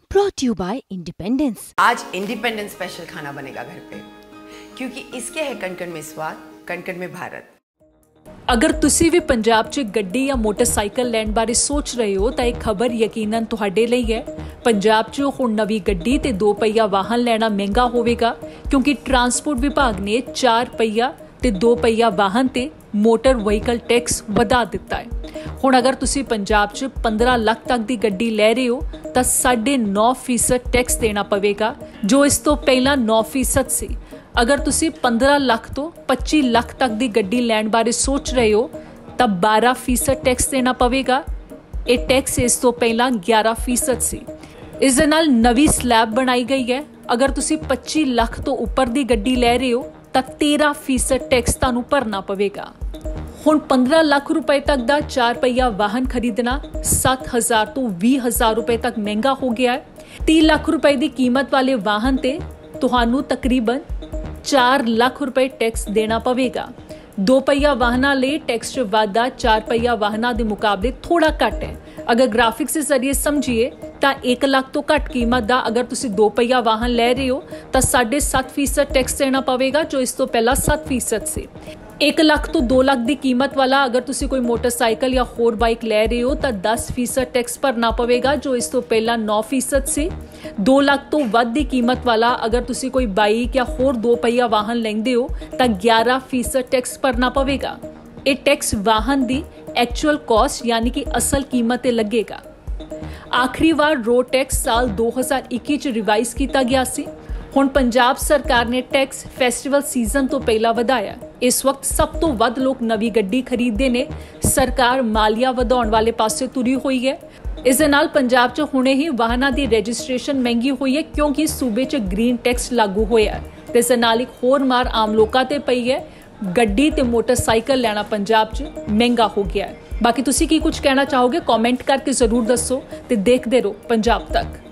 Brought to you by Independence। आज independence special खाना बनेगा घर पे, क्योंकि इसके है कण-कण में स्वाद, कण-कण में भारत। अगर तुसी भी पंजाब 'ਚ ਗੱਡੀ ਜਾਂ ਮੋਟਰਸਾਈਕਲ ਲੈਣ ਬਾਰੇ ਸੋਚ ਰਹੇ ਹੋ ਤਾਂ ਇਹ ਖਬਰ ਯਕੀਨਨ ਤੁਹਾਡੇ ਲਈ ਹੈ। ਪੰਜਾਬ 'ਚ ਹੁਣ ਨਵੀਂ ਗੱਡੀ ਤੇ 2 ਪਹੀਆ ਵਾਹਨ ਲੈਣਾ ਮਹਿੰਗਾ ਹੋਵੇਗਾ, ਕਿਉਂਕਿ ਟਰਾਂਸਪੋਰਟ ਵਿਭਾਗ ਨੇ 4 ਪਹੀਆ ਤੇ 2 ਪਹੀਆ ਵਾਹਨ ਤੇ ਮੋਟਰ ਵਹੀਕਲ ਟੈਕਸ ਵਧਾ ਦਿੱਤਾ ਹੈ। ਹੁਣ ਅਗਰ ਤੁਸੀਂ ਪੰਜਾਬ 'ਚ 15 ਲੱਖ ਤੱਕ ਦੀ ਗੱਡੀ ਲੈ ਰਹੇ ਹੋ ਤਾਂ 9.5% ਟੈਕਸ ਦੇਣਾ ਪਵੇਗਾ, ਜੋ ਇਸ ਤੋਂ ਪਹਿਲਾਂ 9% ਸੀ। अगर तुसी 15 लाख तो 25 लाख तक की गड्डी लैण बारे सोच रहे हो तो 12% टैक्स देना पवेगा। ये टैक्स इस तो पहला 11% सी। इस दे नाल नवी स्लैब बनाई गई है। अगर तुसी 25 लाख तो उपर की गड्डी लै रहे हो तो 13% टैक्स तुहानूं भरना पवेगा। हुण 15 लाख रुपए तक का 4 पहिया वाहन खरीदना 7,000 तो 20,000 रुपए तक महंगा हो गया है। 30 लाख रुपए की कीमत वाले वाहन ते तुहानूं तकरीबन 4 लाख रुपए टैक्स देना पवेगा। 2 पहिया वाहनों लिए टैक्स च वाधा 4 पहिया वाहनों के मुकाबले थोड़ा घट है। अगर ग्राफिक्स के जरिए समझिए तो 1 लाख तो घट कीमत का अगर तुसी 2 पहिया वाहन लै रहे हो तो 7.5% टैक्स देना पवेगा, जो इस तो पहला 7% से। 1 लाख तो 2 लाख की कीमत वाला अगर तुसी कोई मोटरसाइकिल या होर बाइक लै रहे हो तो 10% टैक्स भरना पवेगा, जो इस तो पहला 9% से। 2 लाख तो वध की कीमत वाला अगर तुसी कोई बाइक या होर 2 पहिया वाहन लेंदे हो तो 11% टैक्स भरना पवेगा। ये टैक्स वाहन की एक्चुअल कॉस्ट यानी कि असल कीमत ते लगेगा। आखिरी बार रोड टैक्स साल 2021 च रिवाइज किया गया सी। हुण पंजाब सरकार ने टैक्स फैसटिवल सीजन तो पहला वधाया। इस वक्त सब तो वध लोग नवी गड्डी खरीदते ने। सरकार मालिया वधाउण वाले पासे तुरी हुई है। इस दे नाल पंजाब च हुणे ही वाहनां दी रजिस्ट्रेशन महंगी हुई है, क्योंकि सूबे च ग्रीन टैक्स लागू होया है। ते इस दे नाल एक होर मार आम लोकां ते पई है। गड्डी ते मोटरसाइकिल लैना पंजाब च महंगा हो गया है। बाकी तुसी की कुछ कहना चाहोगे कमेंट करके जरूर दसो ते देखदे रहो पंजाब तक।